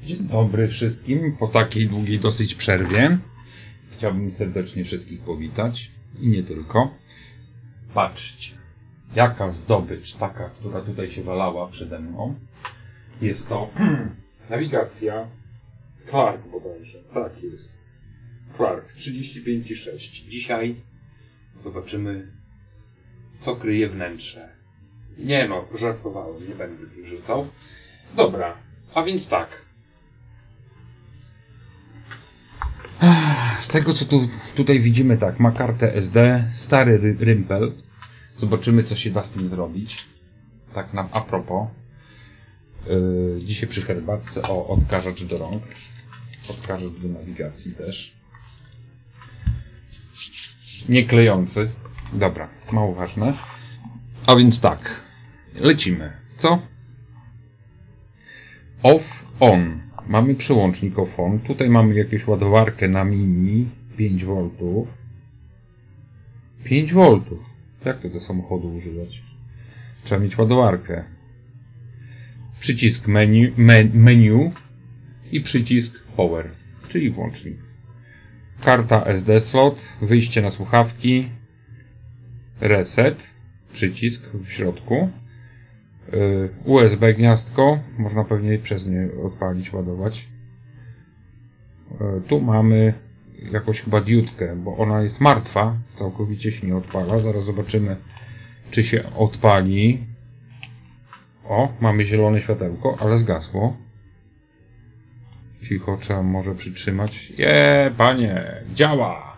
Dzień dobry wszystkim. Po takiej długiej dosyć przerwie chciałbym serdecznie wszystkich powitać i nie tylko. Patrzcie, jaka zdobycz taka, która tutaj się walała przede mną. Jest to nawigacja Clark bodajże. Tak jest. Clark 35,6. Dzisiaj zobaczymy, co kryje wnętrze. Nie no, żartowałem, nie będę tu rzucał. Dobra, a więc tak. Z tego, co tutaj widzimy, tak, ma kartę SD, stary rympel. Zobaczymy, co się da z tym zrobić. Tak a propos. Dzisiaj przy herbatce, odkażacz do rąk. Odkażacz do nawigacji też. Nie klejący. Dobra, mało ważne. A więc tak, lecimy. Co? Off, on. Mamy przełącznik off-on. Tutaj mamy jakąś ładowarkę na mini. 5V. 5V. Jak to do samochodu używać? Trzeba mieć ładowarkę. Przycisk menu i przycisk power, czyli włącznik. Karta SD slot, wyjście na słuchawki, reset, przycisk w środku. USB gniazdko, można pewnie przez nie odpalić, ładować. Tu mamy jakąś chyba diodkę, bo ona jest martwa, całkowicie się nie odpala. Zaraz zobaczymy, czy się odpali. O, mamy zielone światełko, ale zgasło. Cicho, trzeba może przytrzymać. Panie, działa!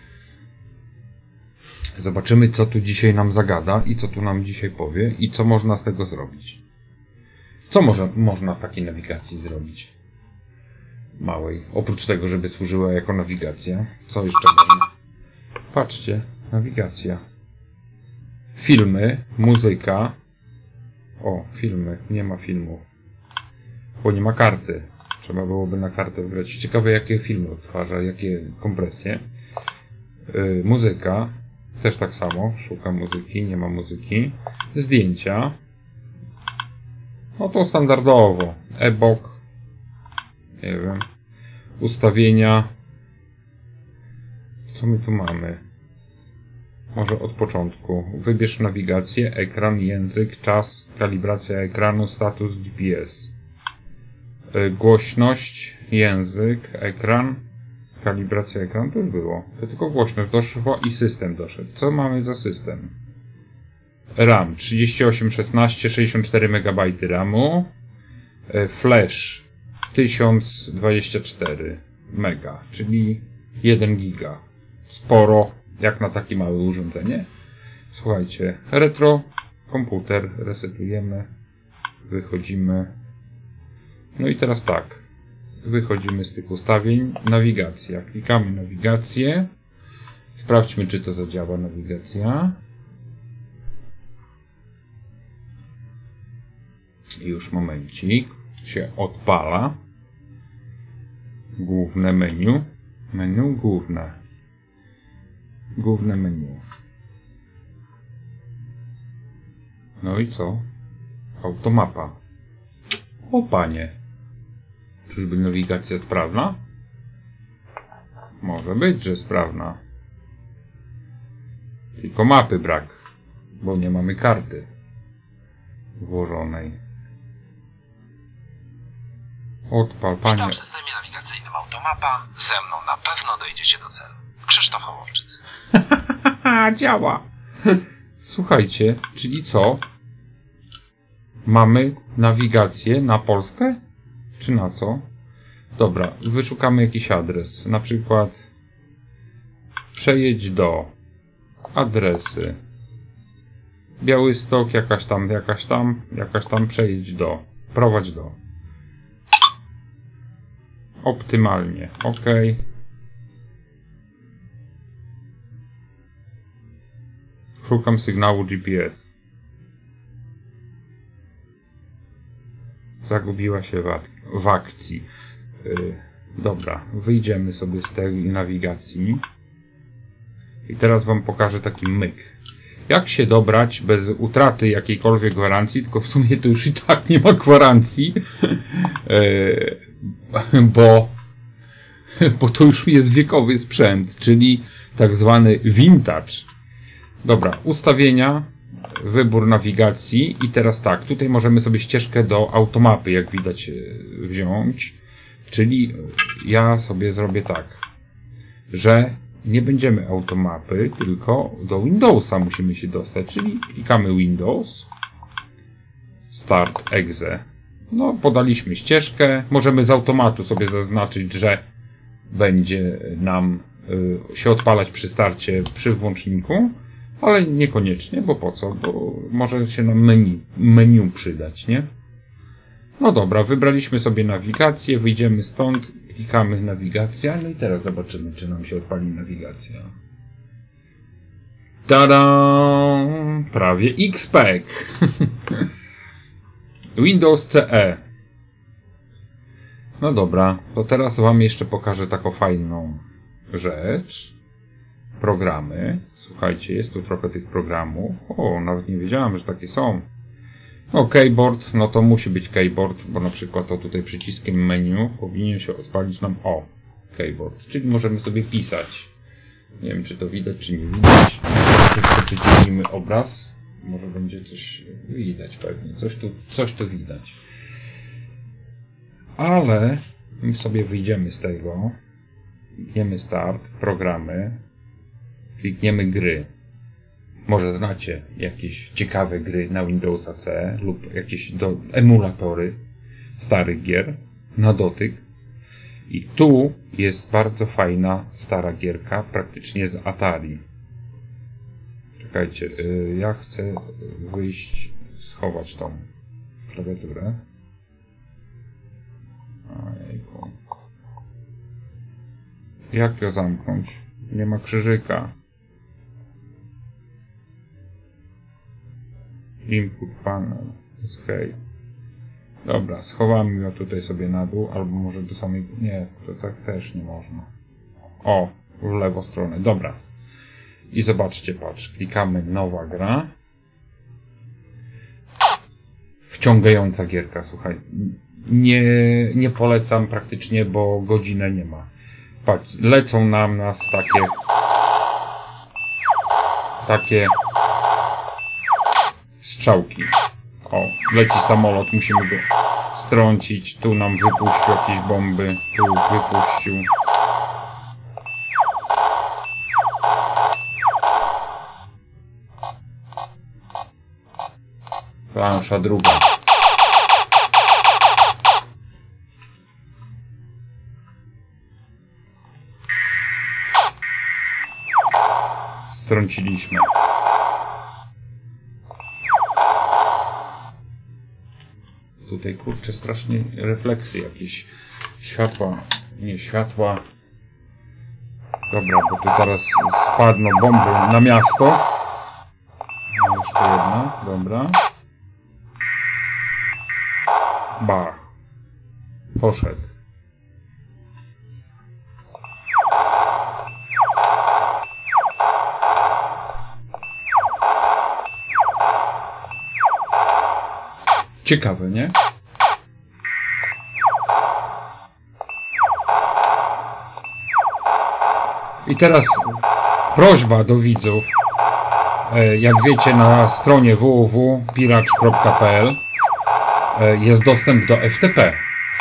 Zobaczymy, co tu dzisiaj nam zagada i co tu nam dzisiaj powie i co można z tego zrobić. Co można z takiej nawigacji zrobić? Małej. Oprócz tego, żeby służyła jako nawigacja. Co jeszcze można? Patrzcie, nawigacja. Filmy, muzyka. O, filmy. Nie ma filmu. Bo nie ma karty. Trzeba byłoby na kartę wgrać. Ciekawe, jakie filmy odtwarza, jakie kompresje. Muzyka. Też tak samo. Szukam muzyki. Nie ma muzyki. Zdjęcia. No to standardowo. E-book. Nie wiem. Ustawienia. Co my tu mamy? Może od początku. Wybierz nawigację, ekran, język, czas, kalibracja ekranu, status GPS. Głośność, język, ekran, kalibracja ekranu, to już było. To tylko głośność doszła i system doszedł. Co mamy za system? RAM 38, 16, 64 MB RAMu. Flash 1024 MB, czyli 1 GB. Sporo, jak na takie małe urządzenie. Słuchajcie, retro, komputer, resetujemy, wychodzimy. No i teraz tak, wychodzimy z tych ustawień, nawigacja, klikamy nawigację, sprawdźmy, czy to zadziała nawigacja. Już momencik, się odpala. Główne menu, główne menu. No i co? Automapa. O panie. Czyżby nawigacja sprawna? Może być, że sprawna. Tylko mapy brak, bo nie mamy karty włożonej. Odpal, panie. Witam w systemie nawigacyjnym Automapa. Ze mną na pewno dojdziecie do celu. Krzysztof Hołowczyc. Działa. Słuchajcie, czyli co? Mamy nawigację na Polskę? Czy na co? Dobra, wyszukamy jakiś adres. Na przykład przejedź do adresy. Białystok, jakaś tam, przejedź do. Prowadź do. Optymalnie, ok. Szukam sygnału GPS. Zagubiła się w akcji. Dobra, wyjdziemy sobie z tej nawigacji. I teraz wam pokażę taki myk. Jak się dobrać bez utraty jakiejkolwiek gwarancji, tylko w sumie to już i tak nie ma gwarancji, bo to już jest wiekowy sprzęt, czyli tak zwany vintage. Dobra, ustawienia, wybór nawigacji i teraz tak, tutaj możemy sobie ścieżkę do automapy, jak widać, wziąć, czyli ja sobie zrobię tak, że nie będziemy automapy, tylko do Windowsa musimy się dostać, czyli klikamy Windows, Start Exe. No, podaliśmy ścieżkę, możemy z automatu sobie zaznaczyć, że będzie nam się odpalać przy starcie przy włączniku, ale niekoniecznie, bo po co? Bo może się nam menu przydać, nie? No dobra, wybraliśmy sobie nawigację, wyjdziemy stąd, klikamy nawigacja, no i teraz zobaczymy, czy nam się odpali nawigacja. Tada! Prawie XPEG. Windows CE. No dobra, to teraz wam jeszcze pokażę taką fajną rzecz. Programy. Słuchajcie, jest tu trochę tych programów. O, nawet nie wiedziałem, że takie są. No, keyboard, no to musi być keyboard, bo na przykład to tutaj przyciskiem menu powinien się odpalić nam, keyboard, czyli możemy sobie pisać. Nie wiem, czy to widać, czy nie widać. Przyciśnijmy obraz. Może będzie coś widać pewnie. Coś tu widać. Ale my sobie wyjdziemy z tego. Klikniemy start, programy. Klikniemy gry. Może znacie jakieś ciekawe gry na Windowsa CE lub jakieś emulatory starych gier na dotyk. I tu jest bardzo fajna stara gierka, praktycznie z Atari. Czekajcie, ja chcę wyjść, schować tą klawiaturę. Ojejku. Jak ją zamknąć? Nie ma krzyżyka. Input panel. Escape. Dobra, schowamy ją tutaj sobie na dół, albo może do samej... Nie, to tak też nie można. O, w lewą stronę. Dobra. I zobaczcie, patrz, klikamy nowa gra. Wciągająca gierka, słuchaj. Nie polecam praktycznie, bo godzinę nie ma. Patrz, lecą nas takie strzałki. O, leci samolot, musimy go strącić. Tu nam wypuścił jakieś bomby. Tu wypuścił. Plansza druga. Strąciliśmy. Tutaj kurczę strasznie refleksy jakieś. Światła. Nie światła. Dobra, bo tu zaraz spadną bomby na miasto. Jeszcze jedna. Dobra. Ba. Poszedł. Ciekawe, nie? I teraz prośba do widzów. Jak wiecie, na stronie www.piracz.pl jest dostęp do FTP.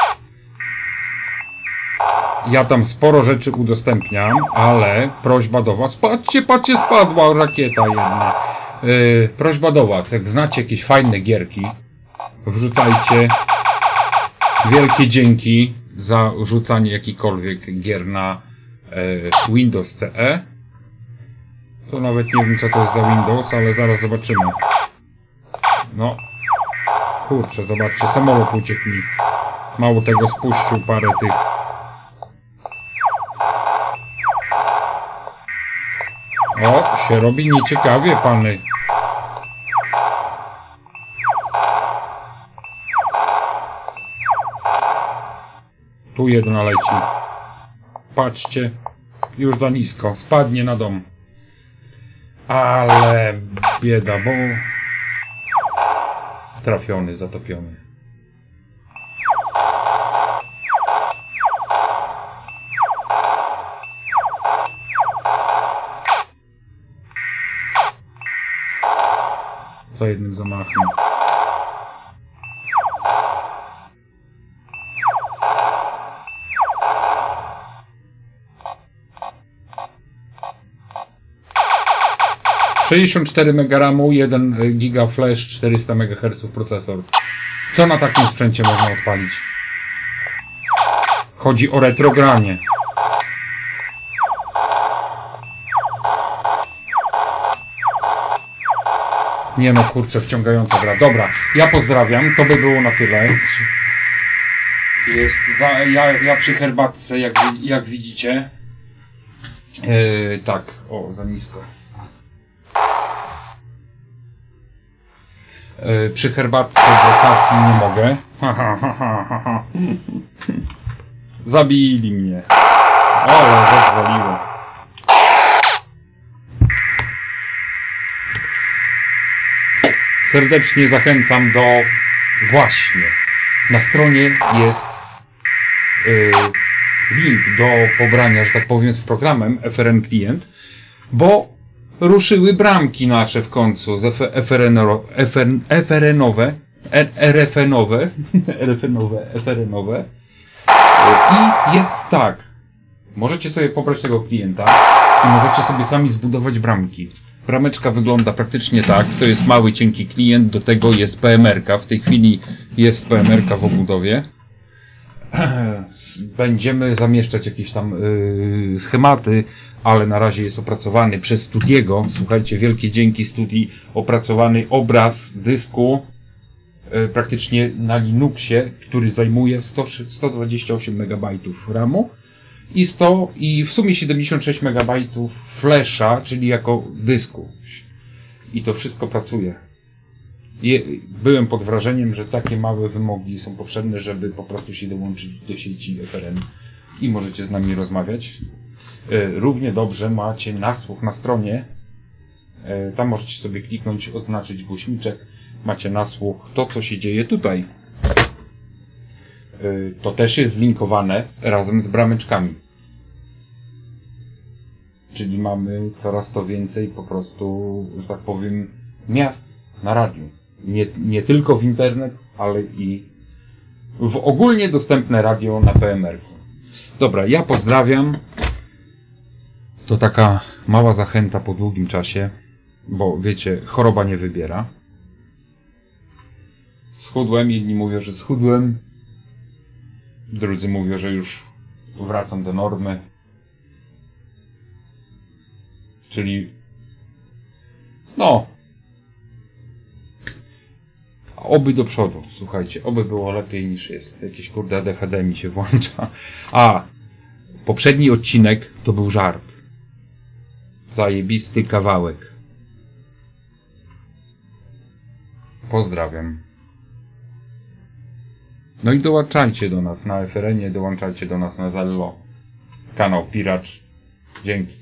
Ja tam sporo rzeczy udostępniam, ale prośba do was. Patrzcie, spadła rakieta jedna. Prośba do was, jak znacie jakieś fajne gierki, wrzucajcie. Wielkie dzięki za wrzucanie jakichkolwiek gier na Windows CE. To nawet nie wiem, co to jest za Windows, ale zaraz zobaczymy. No. Kurczę, zobaczcie, samolot uciekł mi. Mało tego, spuścił parę tych. O, się robi nieciekawie, pany. Tu jedna leci. Patrzcie. Już za nisko. Spadnie na dom. Ale bieda, bo... Trafiony, zatopiony. za jednym zamachem. ...64 MB, 1 GB flash, 400 MHz procesor. Co na takim sprzęcie można odpalić? Chodzi o retrogranie. Nie no, kurczę, wciągająca gra. Dobra, ja pozdrawiam, to by było na tyle. Ja przy herbatce, jak widzicie. Tak, o, za nisko. Przy herbatce kawki nie mogę. Zabili mnie. Ale rozwaliło. Serdecznie zachęcam do... Właśnie. Na stronie jest link do pobrania, że tak powiem, z programem FRN Client, bo ruszyły bramki nasze w końcu z FRN-owe i jest tak. Możecie sobie pobrać tego klienta i możecie sobie sami zbudować bramki. Brameczka wygląda praktycznie tak. To jest mały, cienki klient, do tego jest PMR-ka. W tej chwili jest PMR-ka w obudowie. Będziemy zamieszczać jakieś tam schematy, ale na razie jest opracowany przez Studiego. Słuchajcie, wielkie dzięki Studii. Opracowany obraz dysku praktycznie na Linuxie, który zajmuje 128 MB RAMu i w sumie 76 MB flasha, czyli jako dysku. I to wszystko pracuje. Byłem pod wrażeniem, że takie małe wymogi są potrzebne, żeby po prostu się dołączyć do sieci FRN i możecie z nami rozmawiać. Równie dobrze macie nasłuch na stronie. Tam możecie sobie kliknąć, oznaczyć głośniczek. Macie nasłuch to, co się dzieje tutaj. To też jest zlinkowane razem z brameczkami. Czyli mamy coraz to więcej po prostu, że tak powiem, miast na radiu. Nie tylko w internet, ale i w ogólnie dostępne radio na PMR-ku. Dobra, ja pozdrawiam. To taka mała zachęta po długim czasie, bo wiecie, choroba nie wybiera. Schudłem, jedni mówią, że schudłem, drudzy mówią, że już wracam do normy. Czyli no, oby do przodu, słuchajcie, oby było lepiej niż jest. Jakieś kurde ADHD mi się włącza. A, poprzedni odcinek to był żart. Zajebisty kawałek. Pozdrawiam. No i dołączajcie do nas na FRN-ie, dołączajcie do nas na Zello. Kanał Piracz. Dzięki.